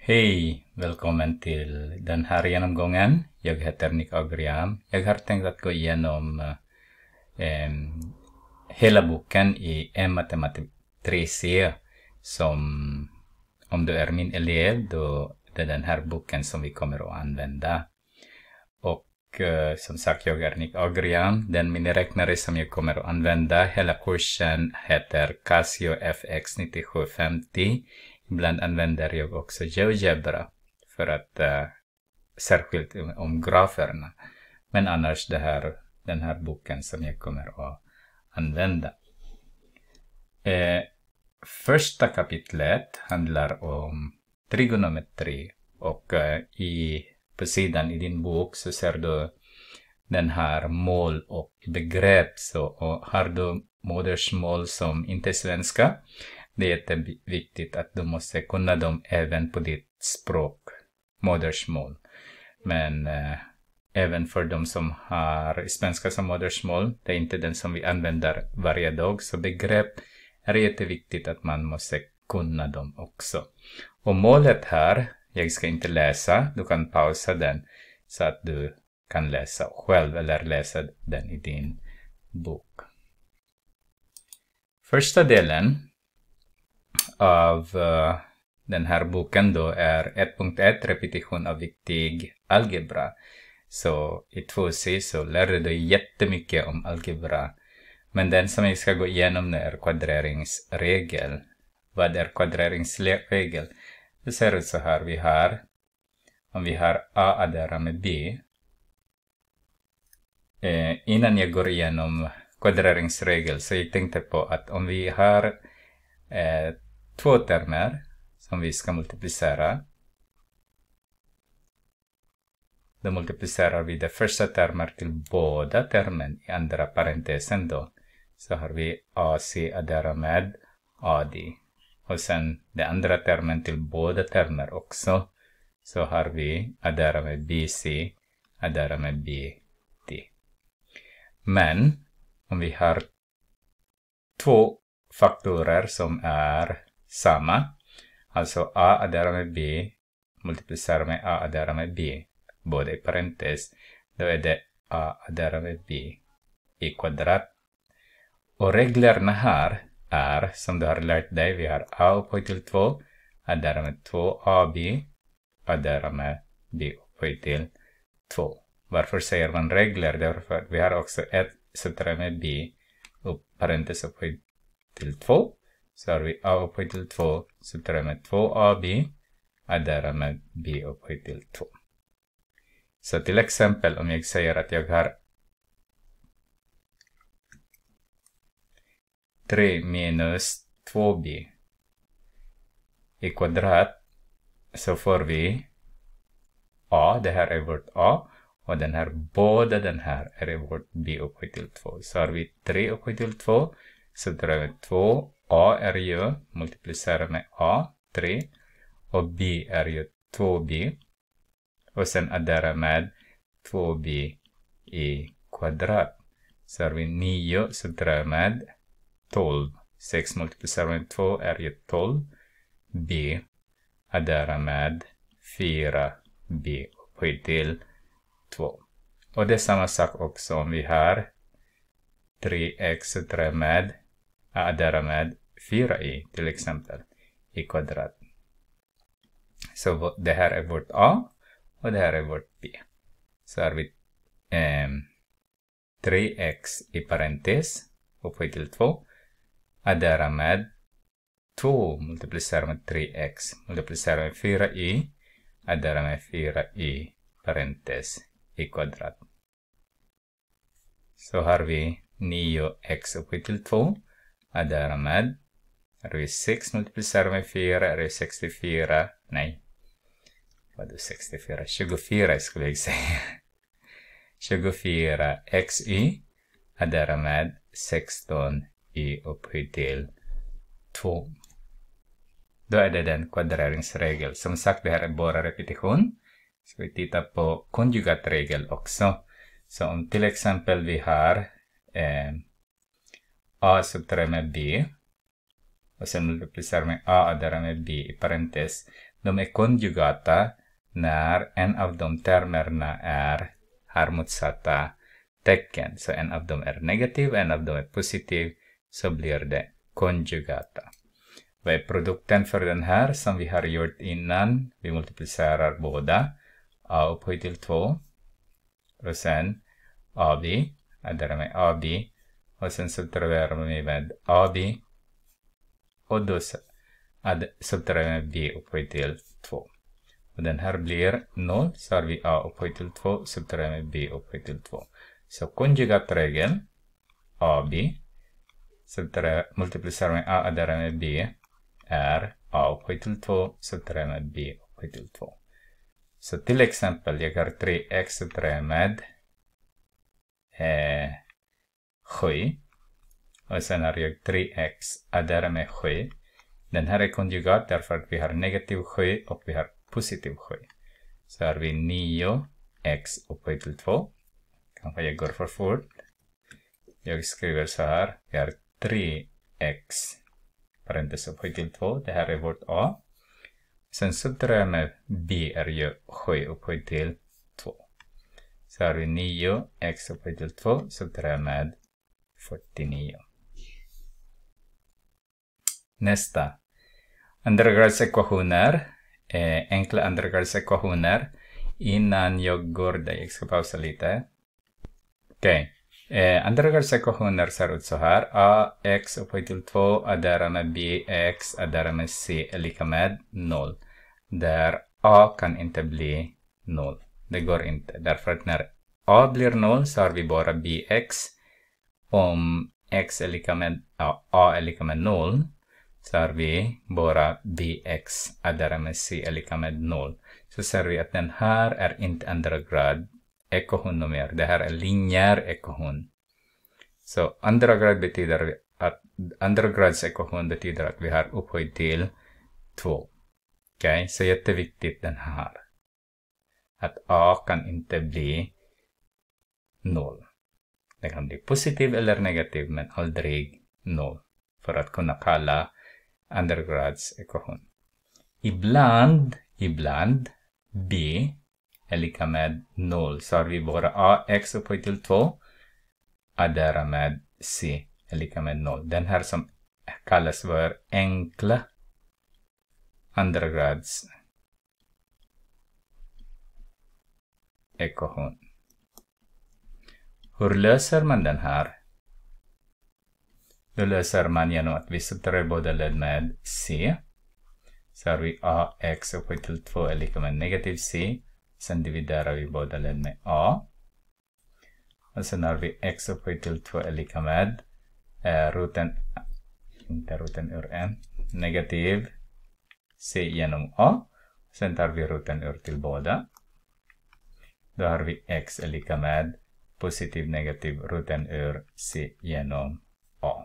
Hej, välkommen till den här genomgången. Jag heter Nick Agriam. Jag har tänkt att gå igenom hela boken i en matematik 3C som om du är min elev då det är den här boken som vi kommer att använda. Och som sagt, jag är Nick Agriam. Den miniräknare som jag kommer att använda hela kursen heter Casio FX 9750. Ibland använder jag också GeoGebra för att särskilt om graferna. Men annars den här boken som jag kommer att använda. Första kapitlet handlar om trigonometri och på sidan i din bok så ser du den här mål och begrepp. Så har du modersmål som inte är svenska, det är jätteviktigt att du måste kunna dem även på ditt språk, modersmål. Men även för de som har svenska som modersmål, det är inte den som vi använder varje dag. Så begrepp är jätteviktigt att man måste kunna dem också. Och målet här, jag ska inte läsa, du kan pausa den så att du kan läsa själv eller läsa den i din bok. Första delen av den här boken då är 1.1 repetition av viktig algebra. Så i 2C så lär du dig jättemycket om algebra. Men den som jag ska gå igenom nu är kvadreringsregel. Vad är kvadreringsregel? Det ser ut så här. Om vi har A addera med B. Innan jag går igenom kvadreringsregel så jag tänkte på att om vi har två termer som vi ska multiplicera. Då multiplicerar vi det första termen till båda termen i andra parentesen då. Så har vi AC addera med AD. Och sen det andra termen till båda termer också. Så har vi addera med BC addera med BD. Men om vi har två faktorer som är samma. Alltså A addera med B multiplicerar med A addera med B. Båda i parentes. Då är det A addera med B i kvadrat. Och reglerna här är som du har lärt dig. Vi har A upphöjt till 2 addera med 2AB addera med B upphöjt till 2. Varför säger man regler? Därför att vi har också 1 subtraherat med B och parentes upphöjt till 2. Så har vi A upphöjt till 2 subtraherat med 2AB addera med B upphöjt till 2. Så till exempel om jag säger att jag har 3 minus 2b i kvadrat så får vi A, det här är vårt A och båda den här är vårt B upphöjt till 2. Så har vi 3 upphöjt till 2 subtraherat med 2. A är ju multiplicerat med A, 3 och B är ju 2b. Och sen addera med 2b i kvadrat. Så har vi 9 subtraherat med 12. 6 multiplicerat med 2 är ju 12. B addera med 4b upphöjt till 2. Och det är samma sak också om vi har 3x subtraherat med addera med 4i till exempel i kvadrat. Så det här är vårt A. Och det här är vårt B. Så har vi 3x i parentes upphöjt till 2. Addera med 2 multiplicerar med 3x. Multiplicerar med 4i. Addera med 4i parentes i kvadrat. Så har vi 9x upphöjt till 2. Addera med. Har vi 6 multiplicerar med 4 är det 64. Nej. Vad är 64? 24 skulle jag säga. 24 xy addera med 16 y upphöjt till 2. Då är det den kvadreringsregel. Som sagt, det här är bara repetition. Ska vi titta på konjugatregel också. Så om till exempel vi har A subtraherat med B och sen multiplicerar med A addera med B i parentes. De är konjugata när en av de termerna har motsatta tecken. Så en av dem är negativ, en av dem är positiv, så blir det konjugata. Vad är produkten för den här som vi har gjort innan? Vi multiplicerar båda. A upphöjt till 2. Och sen AB. Adderar med AB. Och sen subtraherar vi med AB. Och då subtraherar vi B upphöjt till 2. Och den här blir 0. Så har vi A upphöjt till 2. Subtraherar med B upphöjt till 2. Så konjugatregeln. AB. Multiplicerar med A adderar med B. Är A upphöjt till 2. Subtraherar med B upphöjt till 2. Så till exempel, jag har 3x subtraherar med 7. Och sen har jag 3x adderar med 7. Den här är konjugat därför att vi har negativ 7 och vi har positiv 7. Så har vi 9x upphöjt till 2. Kanske jag går för fort. Jag skriver så här. Vi har 3x parentes upphöjt till 2. Det här är vårt A. Sen subtraherar med B är ju 7 upphöjt till 2. Så har vi 9x upphöjt till 2. Subtraherar med 49. Nästa. Andragradsekvationer. Enkla andragradsekvationer. Innan jag går där. Jag ska pausa lite. Okej. Andragradsekvationer ser ut så här. Ax upphöjt till 2 adderar med bx adderar med c är lika med 0. Där a kan inte bli 0. Det går inte. Därför att när a blir 0 så har vi bara bx. Om x är lika med a är lika med 0 så har vi bara bx adderar med c är lika med 0. Så ser vi att den här är inte andra grad ekvation mer. Det här är linjär ekvation. Så andra grad betyder att andra grads ekvation betyder att vi har upphöjt till 2. Okej, så jätteviktigt den här. Att a kan inte bli 0. Det kan bli positiv eller negativ men aldrig 0. För att kunna kalla andra grads ekvation. Ibland b är lika med 0. Så har vi bara ax upphöjt till 2. Addera med c är lika med 0. Den här som kallas för enkla andra grads ekvation. Hur löser man den här? Då löser man genom att vi subtraherar båda led med c. Så har vi ax upphöjt till 2 är lika med negativ c. Sen dividerar vi båda led med a. Och sen har vi x upphöjt till 2 är lika med inte roten ur n, negativ c genom a. Sen tar vi roten ur till båda. Då har vi x är lika med positiv negativ roten ur c genom a.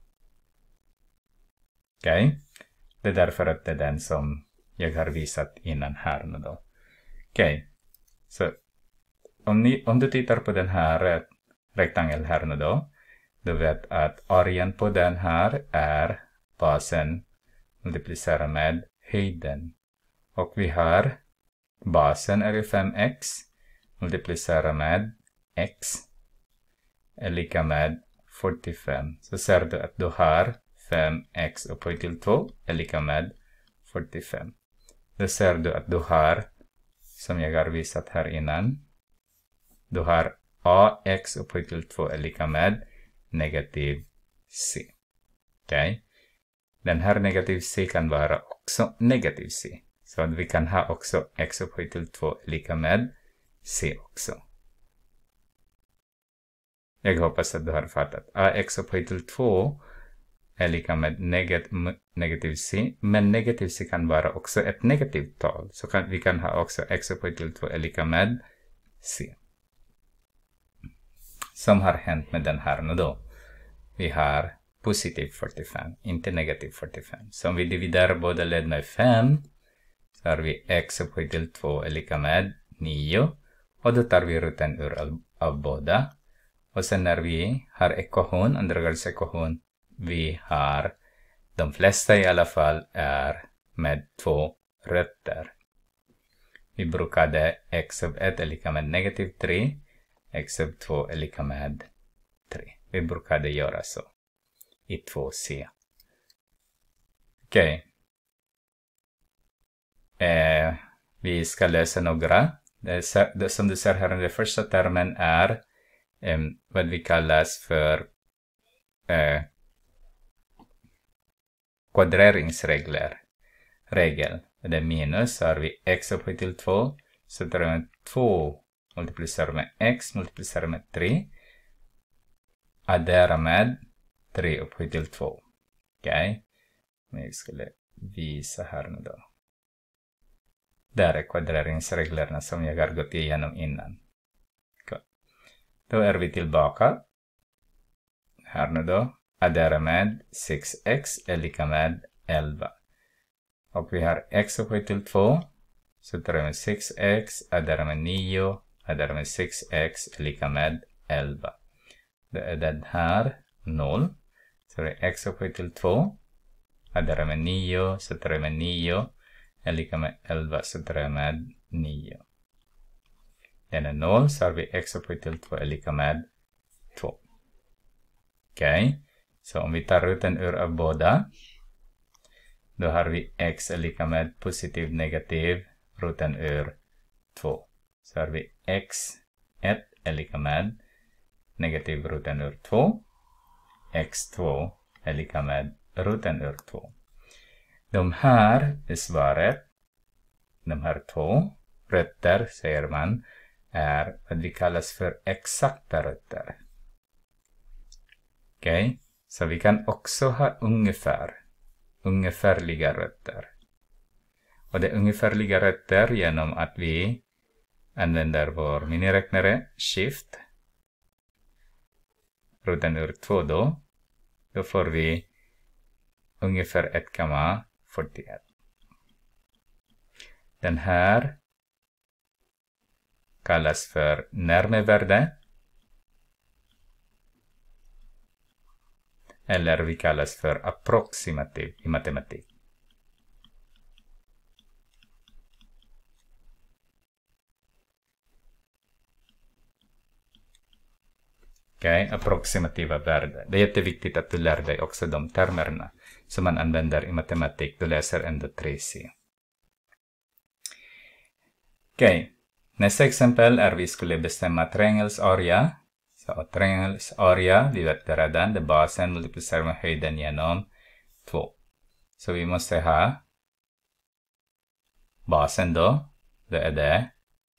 Okej? Det är därför att det är den som jag har visat innan här nu då. Okej, så om du tittar på den här rektangel här nu då. Du vet att arean på den här är basen multiplicerar med höjden. Och vi har basen är 5x multiplicerar med x är lika med 45. Så ser du att du har 5x upphöjt till 2 är lika med 45. Då ser du att du har, som jag har visat här innan, du har ax upphöjt till 2 är lika med negativ c. Okej? Den här negativ c kan vara också negativ c. Så att vi kan ha också x upphöjt till 2 är lika med c också. Jag hoppas att du har fattat. Ax upphöjt till 2 är lika med negativ c. Men negativ c kan vara också ett negativt tal. Så vi kan ha också x upphöjt till 2 är lika med c. Som har hänt med den här nu då. Vi har positiv 45, inte negativ 45. Så om vi dividerar båda led med 5 så har vi x upphöjt till 2 är lika med 9. Och då tar vi roten ur av båda. Och sen när vi har ekvation, andra grads ekvation, vi har de flesta i alla fall är med 2 rötter. Vi brukade x sub 1 är lika med negativ 3. X sub 2 är lika med 3. Vi brukade göra så i 2c. Okej. Vi ska läsa några. Det som du ser här, den första termen är vad vi kallas för kvadreringsregel. Det är minus, så har vi x upphöjt till 2. Så tar vi 2 multiplicerar med x multiplicerar med 3. Addera med 3 upphöjt till 2. Okej. Men vi skulle visa här nu då. Där är kvadreringsreglerna som jag har gått igenom innan. Då är vi tillbaka. Här nu då. Addera med 6x är lika med 11. Och vi har x upphöjt till 2. Så tar vi med 6x. Addera med 9. Addera med 6x är lika med 11. Då är den här 0. Så det är x upphöjt till 2. Addera med 9. Så tar vi med 9. Är lika med 11. Så tar vi med 9. Den är 0. Så har vi x upphöjt till 2 är lika med 2. Okej. Så om vi tar ruten ur av båda. Då har vi x är lika med positiv negativ ruten ur 2. Så har vi x1 är lika med negativ ruten ur 2. x2 är lika med ruten ur 2. De här är svaret. De här två rötter, säger man, är vad vi kallas för exakta rötter. Okej, så vi kan också ha ungefärliga rötter. Och det är ungefärliga rötter genom att vi använder vår miniräknare shift. Ruten ur 2 då. Då får vi ungefär 1,41. Den här kallas för närmevärde. Eller vi kallas för approximativ i matematik. Okej, approximativa värde. Det är jätteviktigt att du lär dig också de termerna som man använder i matematik. Du läser ändå 3C. Okej, nästa exempel är vi skulle bestämma triangels area. Så triangels area, vi vet det redan, det är basen multiplicerar med höjden genom 2. Så vi måste ha basen då, det är det.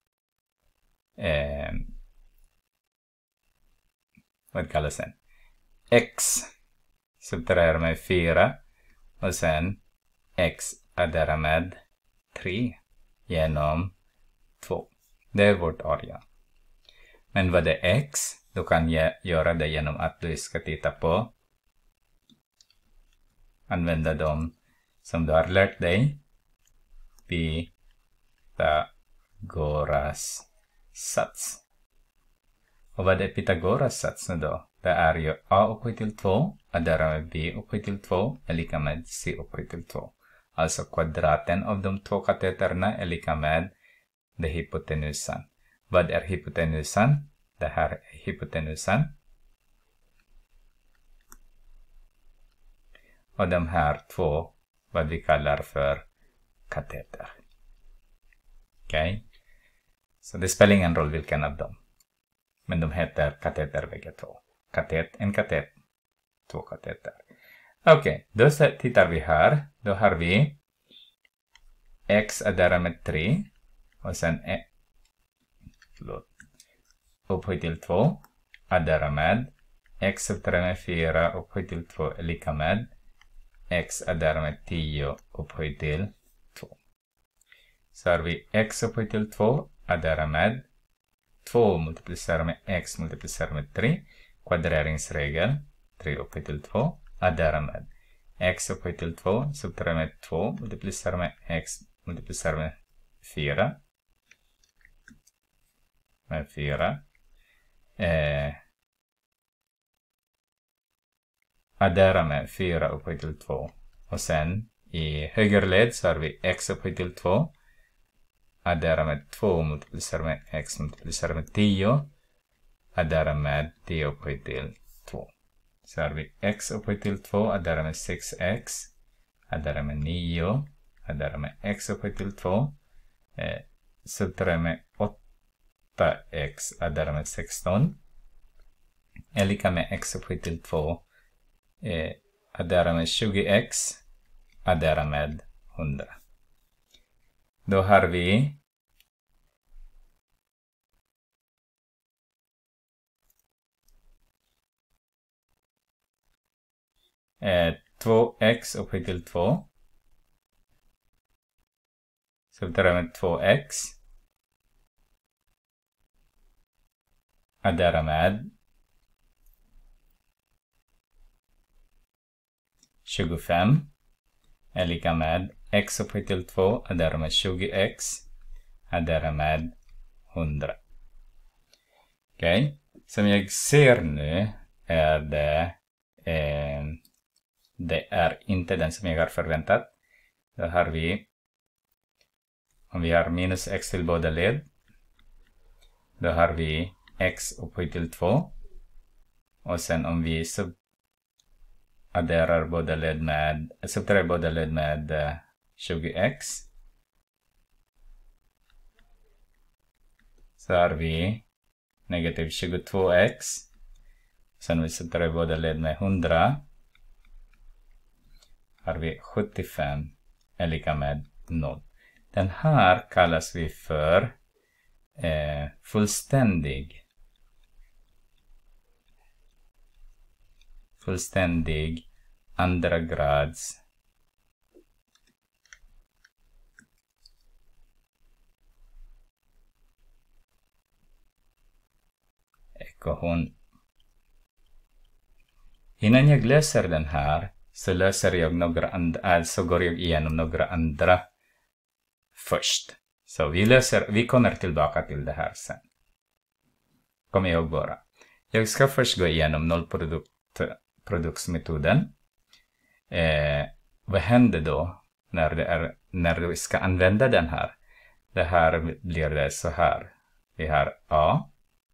Vad kallas den? X subtraherar med 4 och sen x adderar med 3 genom 2. Det är vårt area. Men vad är x? Då kan jag göra det genom att du ska titta på. Använda dem som du har lärt dig. Pythagoras sats. Och vad är Pythagoras sats nu då? Det är ju a upphöjt till 2 addera med b upphöjt till 2 är lika med c upphöjt till 2. Alltså kvadraten av de två kateterna är lika med det hypotenusan. Vad är hypotenusan? Det här är hypotenusan. Och de här två, vad vi kallar för kateter. Okej? Så det spelar ingen roll vilken av dem. Men de heter kateter bägge två. En katet, två kateter. Okej, då tittar vi här. Då har vi x adderar med 3. Och sen upphöjt till 2. Addera med x subtraherar med 4 upphöjt till 2 är lika med x addera med 10 upphöjt till 2. Så har vi x upphöjt till 2 addera med 2 multiplicerar med x multiplicerar med 3. Kvadreringsregel. 3 upphöjt till 2. Addera med x upphöjt till 2 subtraherar med 2 multiplicerar med x multiplicerar med 4. Med 4. Addera med 4 upphöjt till 2. Och sen i höger led så har vi x upphöjt till 2. Addera med 2 multiplicerar med x multiplicerar med 10. Addera med 10 upphöjt till 2. Så har vi x upphöjt till 2. Addera med 6x. Addera med 9. Addera med x upphöjt till 2. Subtrahera med 8x. Addera med 16. Är lika med x upphöjt till 2. Addera med 20x. Addera med 100. Då har vi 2x upphöjt till 2. Subtrahera med 2x. Addera med 25 är lika med x upphöjt till 2. Addera med 20x. Addera med 100. Okej. Som jag ser nu är det är inte den som jag har förväntat. Då har vi, om vi har minus x till båda led, då har vi x upphöjt till 2. Och sen om vi subtraherar båda led med 20x, så har vi negativ 22x. Sen vi subtraherar båda led med 100, har vi 75 är lika med 0. Den här kallas vi för fullständig andra grads ekvation. Innan jag läser den här så läser jag några andra, så går jag igenom några andra först. Så vi kommer tillbaka till det här sen. Kom ihåg bara. Jag ska först gå igenom nollproduktsmetoden. Vad händer då när vi ska använda den här? Det här blir det så här. Vi har a.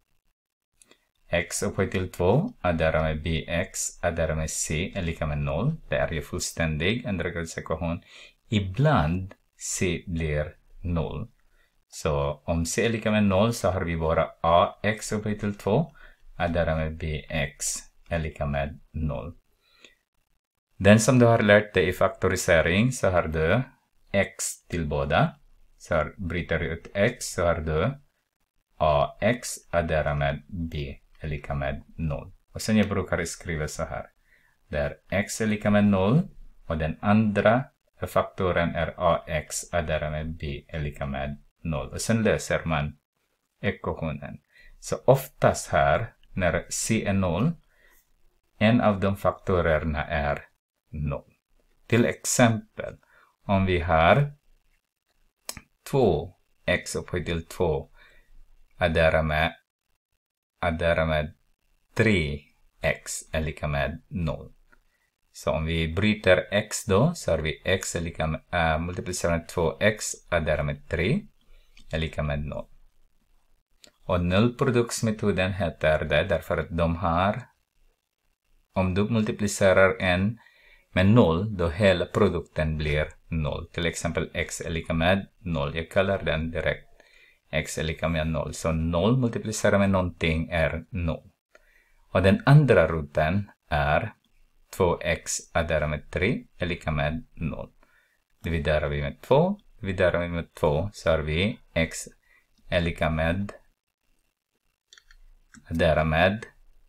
X upphöjt till 2. Addera med bx. Addera med c är lika med 0. Det är ju fullständig andra grads ekvation. Ibland c blir 0. Så om c är lika med 0 så har vi bara a x upphöjt till 2. Addera med bx är lika med 0. Den som du har lärt dig i faktorisering så har du x till båda. Så bryter du ut x så har du ax addera med b är lika med 0. Och sen jag brukar skriva så här. Där x är lika med 0 och den andra faktorn är ax addera med b är lika med 0. Och sen löser man ekvationen. Så oftast här när c är 0, en av de faktorerna är 0. Till exempel, om vi har 2x upphöjt till 2 addera med 3x är lika med 0. Så om vi bryter x då så har vi x är lika med multiplicerar med 2x addera med 3 är lika med 0. Och nollproduktsmetoden heter det därför att de har, om du multiplicerar en med 0 då hela produkten blir 0. Till exempel x är lika med 0. Jag kallar den direkt x är lika med 0. Så 0 multiplicerar med någonting är 0. Och den andra rutan är 2x addera med 3 är lika med 0. Dividerar vi med 2. Dividerar vi med 2 så har vi x är lika med addera med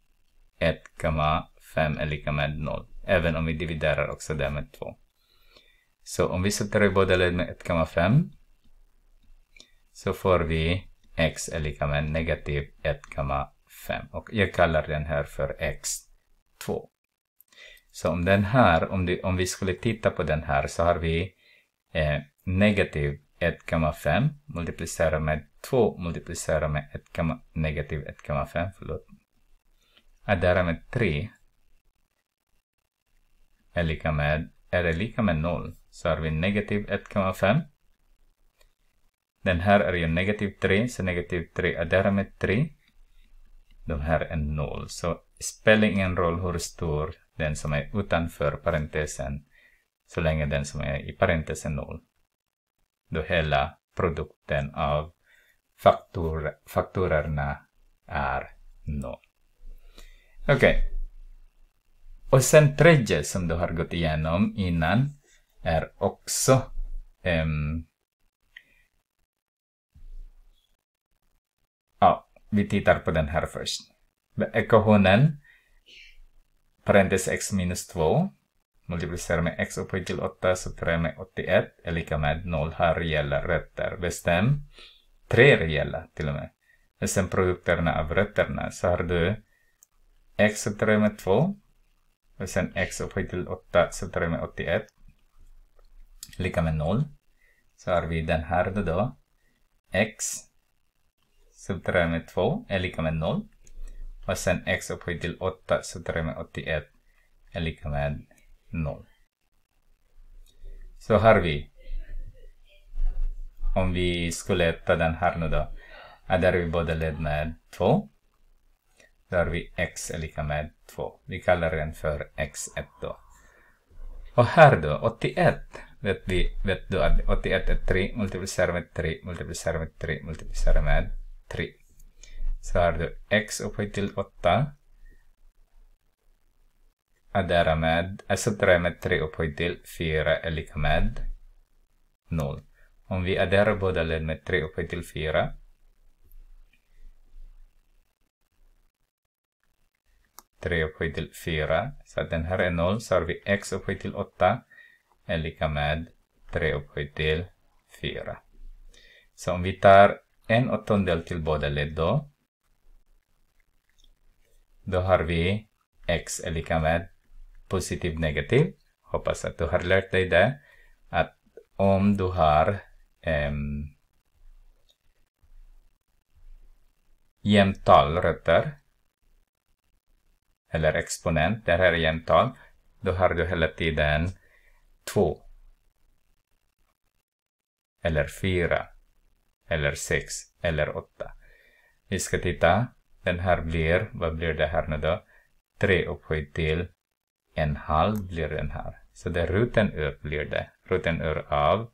1,5 är lika med 0. Även om vi dividerar också det med 2. Så om vi subtraherar båda led med 1,5 så får vi x är lika med negativ 1,5. Och jag kallar den här för x2. Så om den här, om vi skulle titta på den här så har vi negativ 1,5 multiplicerar med 2 multiplicerar med negativ 1,5 förlåt. Addera med 3 är lika med 0. så har vi negativ 1,5. Den här är ju negativ 3, så negativ 3 adderar med 3. De här är 0. Så spelar ingen roll hur stor den som är utanför parentesen, så länge den som är i parentesen 0. Då hela produkten av faktorerna är 0. Okej. Och sen tredje som du har gått igenom innan är också vi tittar på den här först. Ekvationen parentes x minus 2 multiplicerar med x upphöjt till 8 subtraherar med 81 är lika med 0 har reella rötter. Bestäm 3 reella till och med. Bestäm produkterna av rötterna, så har du x subtraherar med 2 och sen x upphöjt till 8 subtraherar med 81 lika med 0. Så har vi den här då. X subtraherar med 2 är lika med 0. Och sen x upphöjt till 8 subtraherar med 81 är lika med 0. Så har vi, om vi skulle ta den här nu då, där vi båda led med 2. Då har vi x är lika med 2. Vi kallar den för x1 då. Och här då, 81. Vet du att 81 är 3, multiplicerar med 3, multiplicerar med 3, multiplicerar med 3. Så har du x upphöjt till 8. Addera med, subtraherar med 3 upphöjt till 4 är lika med 0. Om vi adderar båda led med 3 upphöjt till 4. Upphöjt till 4. Så att den här är 0. Så har vi x upphöjt till 8 är lika med 3 upphöjt till 4. Så om vi tar 1/8 till båda led då har vi x är lika med positiv negativ. Hoppas att du har lärt dig det. Att om du har jämntal rötter eller exponent, där här är jämntal, då har du hela tiden 2 eller 4 eller 6 eller 8. Vi ska titta. Den här blir, vad blir det här nu då? 3 upphöjt till 1/2 blir den här. Så det är roten ur blir det. Roten ur av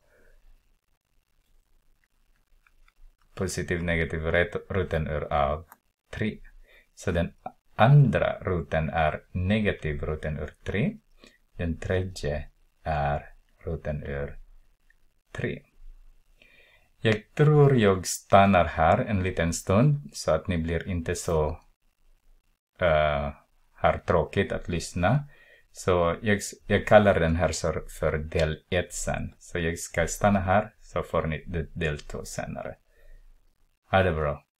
positiv negativ roten ur av 3. Så den andra roten är negativ roten ur 3. Den tredje är roten ur 3. Jag tror jag stannar här en liten stund så att ni blir inte så har tråkigt att lyssna. Så jag kallar den här för del 1 sen. Så jag ska stanna här så får ni del 2 senare. Ha det bra.